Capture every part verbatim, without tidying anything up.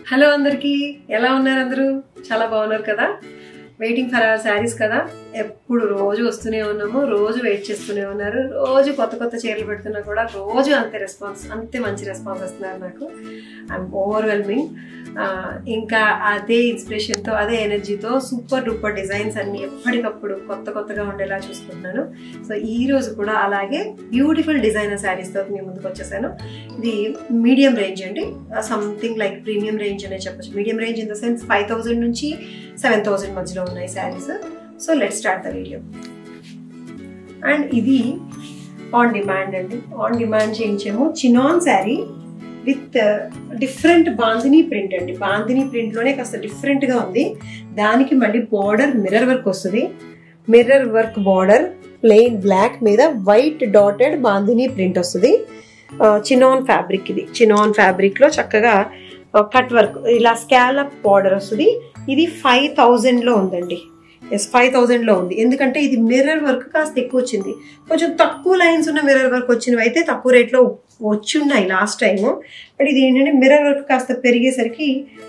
Hello అందరికీ ఎలా ఉన్నారు అందరూ చాలా బాగున్నారు కదా వెయిటింగ్ ఫర్ అవర్ సారీస్ కదా ఎప్పుడు రోజు వస్తూనే ఉన్నాము రోజు వెయిట్ చేస్తూనే ఉన్నారు రోజు కొత్త కొత్త చీరలు పెడుతున్నా కూడా రోజు అంతే రెస్పాన్స్ అంతే మంచి రెస్పాన్స్ వస్తున్నారు నాకు ఐఎమ్ ఓవర్వెల్మింగ్ ఇంకా అదే ఇన్స్పిరేషన్తో అదే ఎనర్జీతో సూపర్ డూపర్ డిజైన్స్ అన్ని ఎప్పటికప్పుడు కొత్త కొత్తగా ఉండేలా చూసుకుంటున్నాను సో ఈ రోజు కూడా అలాగే బ్యూటిఫుల్ డిజైనర్ శారీస్తో మీ ముందుకు వచ్చేసాను ఇది మీడియం రేంజ్ అండి సంథింగ్ లైక్ ప్రీమియం రేంజ్ అనే చెప్పచ్చు medium range in the sense five thousand నుంచి సెవెన్ థౌజండ్ మధ్యలో ఉన్నాయి saris so let start the video and ఇది ఆన్ డిమాండ్ అండి ఆన్ డిమాండ్ చేయించాము chinon sari with different bandhani print అండి బాందినీ ప్రింట్ లోనే కాస్త డిఫరెంట్ గా ఉంది దానికి మళ్ళీ బార్డర్ మిర్రర్ వర్క్ వస్తుంది mirror work border plain black మీద వైట్ డాటెడ్ బాందినీ ప్రింట్ వస్తుంది చినాన్ ఫ్యాబ్రిక్ ఇది చినాన్ ఫ్యాబ్రిక్ లో చక్కగా కట్ వర్క్ ఇలా స్కాలప్ బార్డర్ వస్తుంది ఇది ఫైవ్ థౌజండ్ లో ఉందండి ఎస్ ఫైవ్ థౌజండ్ లో ఉంది ఎందుకంటే ఇది మిర్రర్ వర్క్ కాస్త ఎక్కువ వచ్చింది కొంచెం తక్కువ లైన్స్ ఉన్న మిర్రర్ వర్క్ వచ్చినవి అయితే తక్కువ రేట్లో వచ్చి ఉన్నాయి లాస్ట్ టైము బట్ ఇది ఏంటంటే మిర్రర్ వర్క్ కాస్త పెరిగేసరికి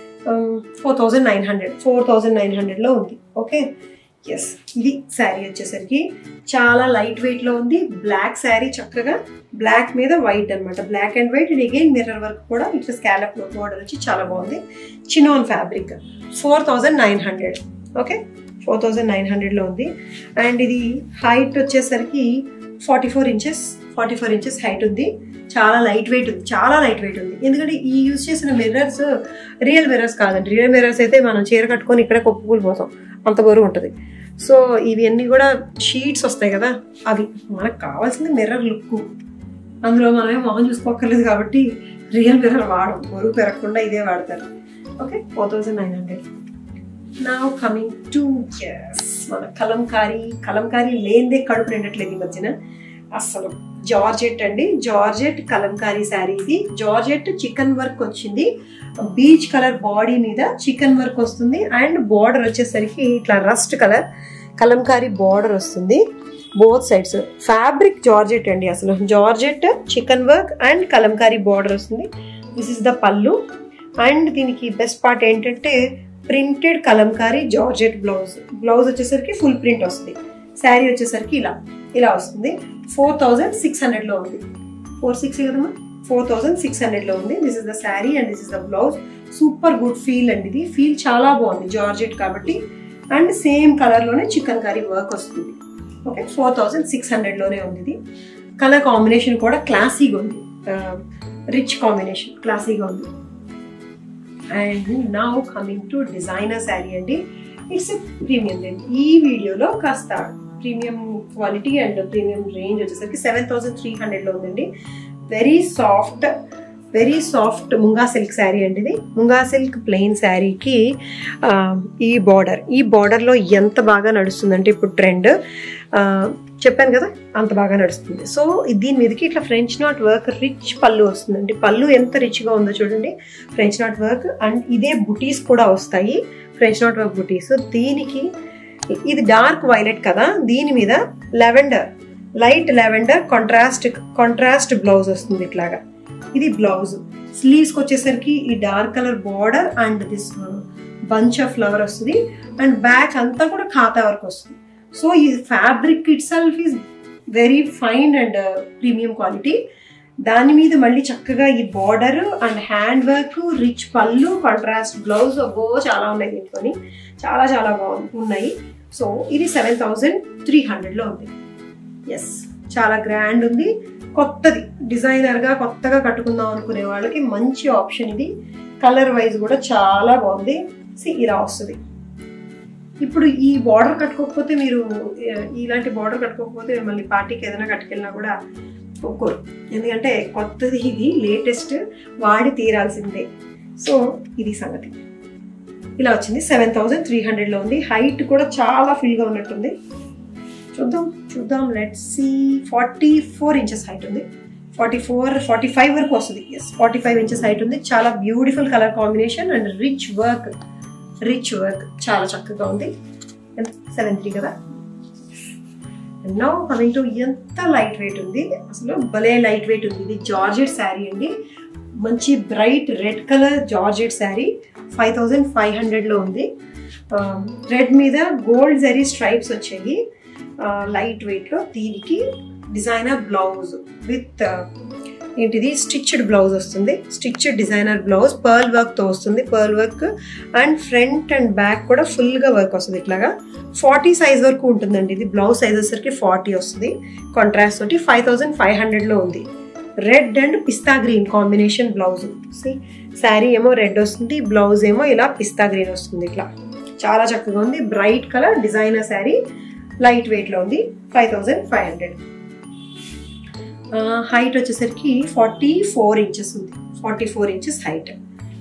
four thousand nine hundred four thousand nine హండ్రెడ్లో ఉంది ఓకే ఎస్ ఇది శారీ వచ్చేసరికి చాలా లైట్ వెయిట్లో ఉంది బ్లాక్ శారీ చక్కగా బ్లాక్ మీద వైట్ అనమాట black and white and again mirror work కూడా ఇట్లా స్కాలప్ మోడల్ వచ్చి చాలా బాగుంది chinon fabric four thousand nine hundred okay four thousand nine హండ్రెడ్లో ఉంది అండ్ ఇది హైట్ వచ్చేసరికి forty four inches forty four inches height ఉంది చాలా లైట్ వెయిట్ ఉంది చాలా లైట్ వెయిట్ ఉంది ఎందుకంటే ఈ యూజ్ చేసిన మిర్రర్స్ రియల్ మిర్రర్స్ కాదండి రియల్ మిర్రర్స్ అయితే మనం చీర కట్టుకొని ఇక్కడే కొప్పుకూలు పోతాం అంత బరువు ఉంటుంది సో ఇవన్నీ కూడా షీట్స్ వస్తాయి కదా అవి మనకు కావాల్సింది మిర్రర్ లుక్ అందులో మనమే మొహం చూసుకోక్కర్లేదు కాబట్టి రియల్ మిర్రర్ వాడడం బరువు పెరగకుండా ఇదే వాడతారు okay four thousand nine hundred now coming to yes మన కలంకారీ కలంకారీ లేనిదే కడుపు నిండట్లేదు ఈ మధ్యన అసలు జార్జెట్ అండి జార్జెట్ కలంకారీ శారీ ఇది జార్జెట్ చికెన్ వర్క్ వచ్చింది బీచ్ కలర్ బాడీ మీద చికెన్ వర్క్ వస్తుంది అండ్ బార్డర్ వచ్చేసరికి ఇట్లా రస్ట్ కలర్ కలంకారీ బార్డర్ వస్తుంది బోత్ సైడ్స్ ఫ్యాబ్రిక్ జార్జెట్ అండి అసలు georgette chikan work and Kalamkari border వస్తుంది దిస్ ఇస్ ద పళ్ళు అండ్ దీనికి బెస్ట్ పార్ట్ ఏంటంటే printed Kalamkari georgette blouse blouse వచ్చేసరికి ఫుల్ ప్రింట్ వస్తుంది శారీ వచ్చేసరికి ఇలా ఇలా వస్తుంది ఫోర్ థౌజండ్ సిక్స్ హండ్రెడ్లో ఉంది ఫోర్ సిక్స్ కదమ్మా ఫోర్ థౌజండ్ సిక్స్ హండ్రెడ్లో ఉంది this is the sari and this is the blouse super good feel అండి ఇది ఫీల్ చాలా బాగుంది జార్జెట్ కాబట్టి అండ్ సేమ్ కలర్లోనే చికెన్ కర్రీ వర్క్ వస్తుంది ఓకే ఫోర్ థౌజండ్ సిక్స్ హండ్రెడ్లోనే ఉంది ఇది కలర్ కాంబినేషన్ కూడా క్లాసీగా ఉంది రిచ్ కాంబినేషన్ క్లాసీగా ఉంది and now coming to designer sari అండి ఇట్స్ ప్రీమియం రేంజ్ ఈ వీడియోలో కాస్త premium quality and premium range వచ్చేసరికి సెవెన్ థౌసండ్ త్రీ హండ్రెడ్లో ఉందండి very soft very soft munga silk sari అండి ఇది ముంగా సిల్క్ ప్లెయిన్ శారీకి ఈ బార్డర్ ఈ బార్డర్లో ఎంత బాగా నడుస్తుందంటే ఇప్పుడు ట్రెండ్ చెప్పాను కదా అంత బాగా నడుస్తుంది సో దీని మీదకి ఇట్లా ఫ్రెంచ్ నాట్ వర్క్ రిచ్ పళ్ళు వస్తుందండి పళ్ళు ఎంత రిచ్గా ఉందో చూడండి ఫ్రెంచ్ నాట్ వర్క్ అండ్ ఇదే బుటీస్ కూడా వస్తాయి ఫ్రెంచ్ నాట్ వర్క్ బుటీస్ దీనికి ఇది డార్క్ వైలెట్ కదా దీని మీద lavender light lavender contrast contrast blouse వస్తుంది ఇట్లాగా ఇది బ్లౌజ్ స్లీవ్స్కి వచ్చేసరికి ఈ dark colour border and this bunch of flower వస్తుంది అండ్ బ్యాక్ అంతా కూడా ఖాతా వర్క్ వస్తుంది సో ఈ fabric it self is very fine and premium quality దాని మీద మళ్ళీ చక్కగా ఈ border and hand work rich పళ్ళు కాంట్రాస్ట్ బ్లౌజ్ అబ్బో చాలా ఉన్నాయి దీంట్లోని చాలా చాలా బాగుంది ఉన్నాయి సో ఇది సెవెన్ థౌజండ్ త్రీ హండ్రెడ్లో ఉంది ఎస్ చాలా గ్రాండ్ ఉంది కొత్తది డిజైనర్గా కొత్తగా కట్టుకుందాం అనుకునే వాళ్ళకి మంచి ఆప్షన్ ఇది కలర్ వైజ్ కూడా చాలా బాగుంది సి ఇలా వస్తుంది ఇప్పుడు ఈ బార్డర్ కట్టుకోకపోతే మీరు ఇలాంటి బార్డర్ కట్టుకోకపోతే మళ్ళీ పార్టీకి ఏదైనా కట్టుకెళ్ళినా కూడా ఒప్పుకోరు ఎందుకంటే కొత్తది ఇది లేటెస్ట్ వాడి తీరాల్సిందే సో ఇది సంగతి ఇలా వచ్చింది సెవెన్ థౌజండ్ త్రీ హండ్రెడ్లో ఉంది హైట్ కూడా చాలా ఫుల్గా ఉన్నట్టుంది చూద్దాం చూద్దాం let's see forty four inches height ఉంది ఫార్టీ ఫోర్ ఫార్టీ ఫైవ్ వరకు వస్తుంది yes forty five inches height ఉంది చాలా beautiful colour combination and rich work rich work చాలా చక్కగా ఉంది సెవెన్ త్రీ కదా నౌ కమింగ్ టు ఎంత లైట్ వెయిట్ ఉంది అసలు భలే లైట్ వెయిట్ ఉంది ఇది జార్జెట్ శారీ అండి మంచి bright red colour georgette sari five thousand five హండ్రెడ్లో ఉంది. రెడ్ మీద గోల్డ్ జరీ స్ట్రైప్స్ వచ్చాయి లైట్ వెయిట్లో. దీనికి డిజైనర్ బ్లౌజ్ విత్ ఏంటిది స్టిచ్డ్ బ్లౌజ్ వస్తుంది. స్టిచ్డ్ డిజైనర్ బ్లౌజ్ పర్ల్ వర్క్తో వస్తుంది. Pearl work and front and back కూడా ఫుల్గా వర్క్ వస్తుంది. ఇట్లాగా ఫార్టీ సైజ్ వరకు ఉంటుందండి. ఇది బ్లౌజ్ సైజ్ వచ్చేసరికి ఫార్టీ వస్తుంది. కాంట్రాస్ట్ తోటి ఫైవ్ థౌజండ్ ఫైవ్ హండ్రెడ్లో ఉంది. Red and pista green combination blouse. Sari ఏమో రెడ్ వస్తుంది, బ్లౌజ్ ఏమో ఇలా పిస్తా గ్రీన్ వస్తుంది. ఇట్లా చాలా చక్కగా ఉంది. Bright colour designer sari light వెయిట్లో ఉంది. Five thousand five hundred. Height వచ్చేసరికి ఫార్టీ ఫోర్ ఇంచెస్ ఉంది. Forty four inches height.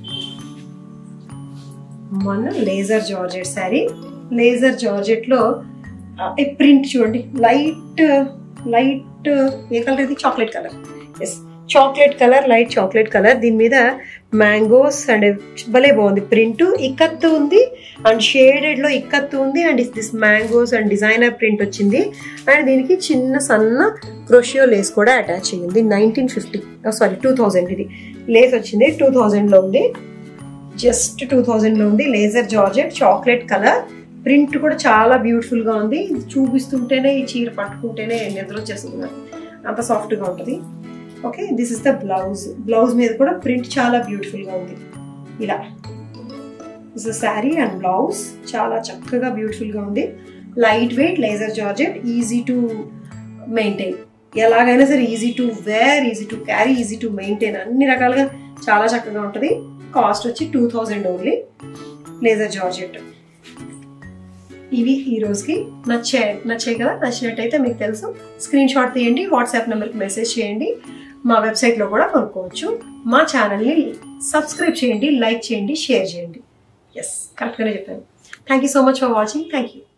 మన లేజర్ జార్జెట్ శారీ. లేజర్ జార్జెట్లో ప్రింట్ చూడండి, లైట్ లైట్ ఏ కలర్ ఇది? Chocolate colour. Yes, chocolate colour, light chocolate colour. దీని మీద మ్యాంగోస్ అండ్ భలే బాగుంది ప్రింట్. ఇక్కత్తు ఉంది అండ్ షేడెడ్ లో ఇక్కత్తు ఉంది and this mangoes and designer print వచ్చింది. అండ్ దీనికి చిన్న సన్న క్రోషియో లేస్ కూడా అటాచ్ అయ్యింది. Nineteen fifty sorry two thousand ఇది లేస్ వచ్చింది. టూ థౌజండ్ లో ఉంది, జస్ట్ టూ థౌజండ్ లో ఉంది. Laser georgette chocolate colour. Print కూడా చాలా బ్యూటిఫుల్ గా ఉంది. చూపిస్తుంటేనే ఈ చీర పట్టుకుంటేనే నిద్ర వచ్చేస్తుంది, అంత సాఫ్ట్ గా ఉంటుంది. Okay, this is the blouse. Blouse మీద కూడా ప్రింట్ చాలా బ్యూటిఫుల్ గా ఉంది. ఇలా this is sari and blouse చాలా చక్కగా బ్యూటిఫుల్ గా ఉంది. Light weight laser georgette, easy to maintain. ఎలాగైనా సరే easy to wear, easy to carry, easy to maintain, అన్ని రకాలుగా చాలా చక్కగా ఉంటుంది. కాస్ట్ వచ్చి two thousand only. Laser georgette. ఇవి ఈ రోజుకి నచ్చే నచ్చాయి కదా. నచ్చినట్టయితే మీకు తెలుసు, స్క్రీన్ షాట్ తీయండి, వాట్సాప్ నెంబర్కి మెసేజ్ చేయండి. మా వెబ్సైట్లో కూడా కొనుక్కోవచ్చు. మా ఛానల్ని సబ్స్క్రైబ్ చేయండి, లైక్ చేయండి, షేర్ చేయండి. ఎస్, కరెక్ట్గానే చెప్పాను. Thank you so much for watching. Thank you.